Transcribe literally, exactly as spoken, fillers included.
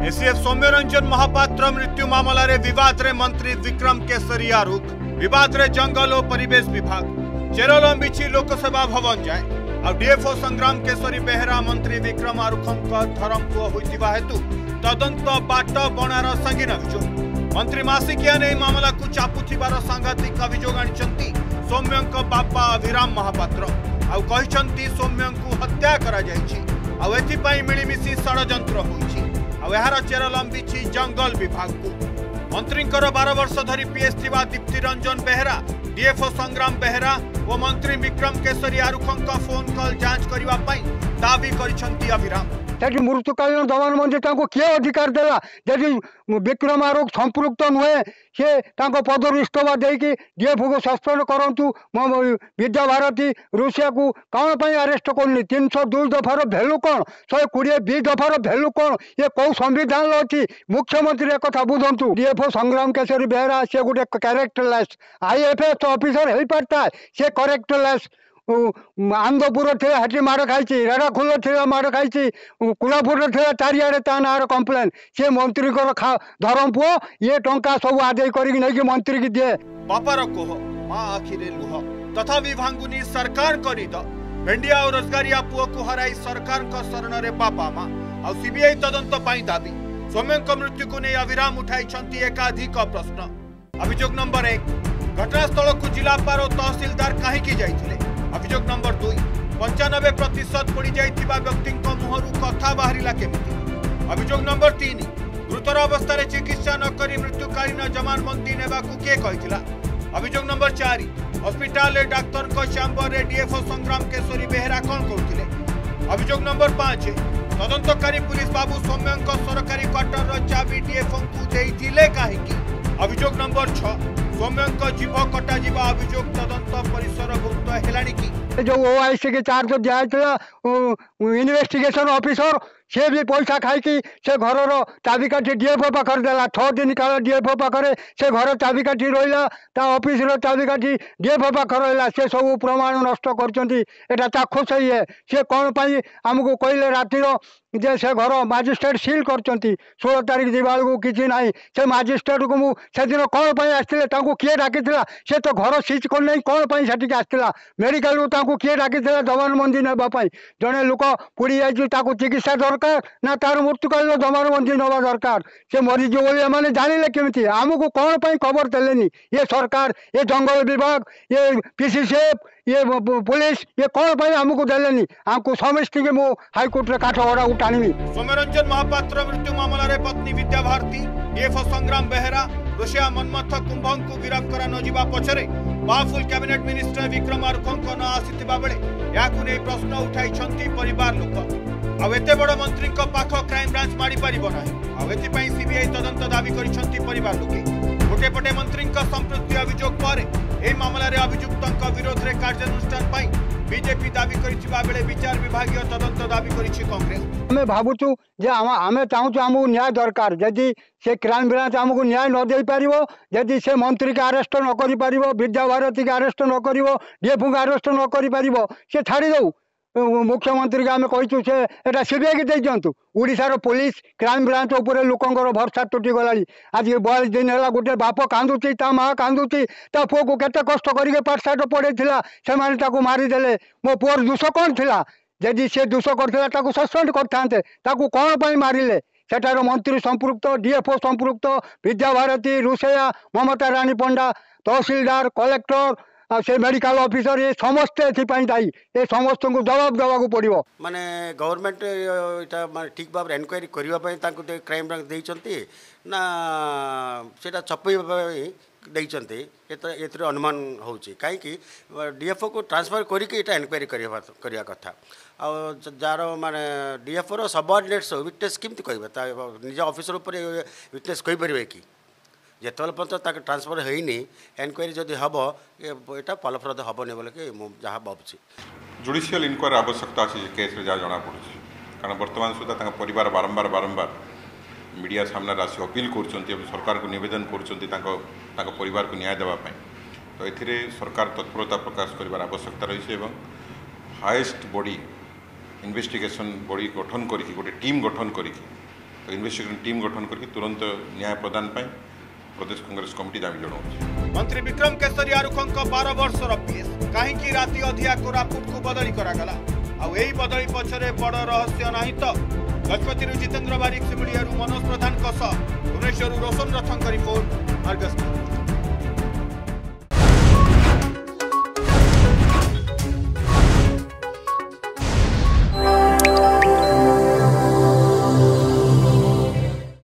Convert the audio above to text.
ACF Soumyaranjan Mahapatra मृत्यु मामला रे विवाद रे मंत्री विक्रम केसरी आरुख विवाद रे जंगल और परिवेश विभाग चेरलम बिछी लोकसभा भवन जाए आ डीएफओ संग्राम केसरी बेहरा मंत्री विक्रम आरुखंक धरम पुओ होइतिबा हेतु तदंत बाट बणार संगीन अभियोग मंत्री मासिकिया ने मामला को चापुथिबार सांघातिक अभियोग आनिचंती सौम्यंक बापा अभिराम महापात्र आउ कहिसंती सौम्यंकु हत्या करा जायछि आउ एथिपाई मिलिमिशि षडयंत्र होइछि आउ एहार चेर लंबिछि जंगल विभाग को मंत्रींकर बारह वर्ष धरी पीएस थिबा दीप्ति रंजन बेहरा डीएफओ संग्राम बेहरा और मंत्री विक्रम केसरी आरुखंक फोन कॉल जांच करबा पई दाबी करिसंती अभिराम त्यागी मृत्युकालीन दमन मंत्री किए अधिकार देला यदि विक्रम आरोप संपृक्त नुहे से पदर इस्तफा देकी डीएफओ को सस्पेंड करूँ विद्या भारती रुषिया को कौन पर अरेस्ट करनी तीन सौ दुई दफार भैल्यू कौन शहे कोड़े बी दफार भैल्यू कौन ये कौ संविधान अच्छी मुख्यमंत्री एक कथा बुझंतु डीएफओ संग्राम केसरी बेहरा सी गोटे कैरेक्टरलेस आईएफएस ऑफिसर हो पारता है सी कैरेक्टरलेस आंदपुर थे हटी माड़ खाई रेड़ाखोल थे माड़ खाई कुलापुर थे चारिड़े ता ना कम्प्लेन सी मंत्री धरम पुओ ये टंका सब आदाय कर मंत्री की दिए बापार कोह माँ आखिरे लुह तथापि भांगुनी सरकार करी द भेंडिया और रोजगारिया पुओ को हराई सरकार शरण रे बापा माँ आ सीबीआई तदंत पाई दाबी सौम्यंक मृत्यु को नहीं अभिराम उठाई एकाधिक प्रश्न अभियोग नंबर एक घटनास्थल को जिलापाल और तहसीलदार कहीं जाइथिले अभियोग नंबर दुई पंचानबे प्रतिशत पड़ जाइथिबा व्यक्ति मुहरु कथा बाहरिला केमिति अभियोग नंबर तीन गुरुतर अवस्था चिकित्सा न करी मृत्युकालीन जमानबंदी नेबाकू किए कहिथिला अभियोग नंबर चार हॉस्पिटल डाक्तर चैम्बर रे डीएफओ संग्राम केसरी बेहरा कौन करुथिले अभियोग नंबर पांच तदंतकारी पुलिस बाबू सौम्यंक सरकारी क्वार्टर चाबी डीएफओ को देइथिले काहेकि अभियोग नंबर छह सौम्यंक जीव कटा जीवा अभियोग तदंत परिसर भुक्त हेलानी की जो ओआईसी के चार्ज दिया इन्वेस्टिगेशन ऑफिसर से भी पैसा खाई से घर चाबिकाठी डीएफओ पाखे देला छह दिन काल डीएफओ पाखे से घर चाबिकाठी रहा ऑफिस चाबिकाठी डीएफओ पाखे रहा से सब प्रमाण नष्ट कर चाक्षुष है सी कौन पाई आमको कहले रातिर जे से घर मजिस्ट्रेट सिल कर षोल तारीख दिवाल को किसी ना से मजिस्ट्रेट को मुझे कौन पर आसते किए डाकी से तो घर सीज करना कौन पर से आसला मेडिकल को किए डाकी जमानबंदी नापी जड़े लोक पोड़ी जाइए चिकित्सा दरकार ना तार मृत्युकालीन जमानबंदी नवा दरकार से मरीज बोली जानिले केमिति आमको कौन पर खबर देलेनी ये सरकार ये जंगल विभाग ये पीसीसीएफ ये पुलिस ये कौन पर आमको देलेनी आमको समस्त के मु हाईकोर्ट रे काठ ओरा उठानी सौम्यरंजन महापात्र मृत्यु मामला रे पत्नी विद्या भारती डीएफओ संग्राम बेहरा रुषिया मनमथ कुंभं को गिरफ्त करा न जिबा पछरे पावरफुल कैबिनेट मिनिस्टर विक्रम आरुखंक न आसिथिबा बेले याकु नै प्रश्न उठाई छंती परिवार लोक आ एते बड़ मंत्री को पाख क्राइम ब्रांच मारी परिबो नाही आ एति पई सीबीआई तदंत दाबी करि छंती परिवार लोके गोटे पटे मंत्री संपृक्ति अभियोग पर ए मामला रे अभियुक्तक विरोध रे कार्यानुष्ठान पाई बीजेपी दाबी करिथिबा बेले विचार विभागीय तदंत दाबी करिछि कांग्रेस हमें भावुचु जे आमे चाहूँ आमको न्याय दरकार जदि से क्राइम ब्रांच आमको न्याय न दे पार जदि से मंत्री के अरेस्ट न कर पार विद्या भारती के अरेस्ट न कर डीएफओ के अरेस्ट न कर पार से छाड़ी दऊ मुख्यमंत्री के आम कहीचु से एटा सीबीआई के दे दिंतु ओडिशार पुलिस क्राइम ब्रांच उपर लोकंर भरसा तुटी गला आज बयालीस दिन है गोटे बाप कांदुची ता माँ कांदुची ता पुओ को केते कष्ट करके पाठशाठ पढ़ेला से मारिदेले मो पुअर दोष कौन थिला जदि से दोष करता सस्पेंड करते कौन पर मारे सेठार मंत्री संपृक्त डीएफओ संपृक्त विद्या भारती रुषिया ममता रानी पंडा तहसीलदार कलेक्टर से मेडिकल ऑफिसर ये समस्त दायी ये समस्त को जवाब देवा पड़ो माने गवर्नमेंट इटा माने ठीक भाव एनक्वायरी करने क्राइम ब्रांच देइचंती ना सेटा छपैबा देइचंती एत अनुमान होची काई कि डीएफओ को ट्रांसफर करके इटा एनक्वायरी करिया कथा आ जार माने डीएफओ रो सबऑर्डिनेट्स विटनेस केमती कहबे निज ऑफिसर ऊपर विटनेस कहि परिबे कि जेतल पर्यंत ट्रांसफर होनी एनक्वायरी जदि हम यहाँ फलप्रद हेनी बोले कि जहाँ भावुँ जुडिशियल इनक्वायरी आवश्यकता अच्छी केस जहाँ जना पड़ी कारण बर्तमान सुधा परिवार बारंबार बारंबार मीडिया सामने आसी अपील कर सरकार को निवेदन कर परिवार को न्याय देवाई तो ये सरकार तत्परता प्रकाश कर आवश्यकता रही हाईएस्ट बॉडी इन्वेस्टिगेशन बॉडी गठन करी गोटे टीम गठन करी इन्वेस्टिगेशन टीम गठन करके तुरंत न्याय प्रदान पाई प्रदेश कांग्रेस कमिटी दाबी जनाऊँ। मंत्री विक्रम केसरी आरुखंक बारह वर्षर पीएस कहीं राति अधिया कोरापुट को बदली करागला आउ एही बदली पछरे बड़ रहस्य नाही तो। गजपति जितेंद्र बारिक सिमुलिया मनोज प्रधान भुवनेश्वर रोशन रथंक रिपोर्ट आर्गस।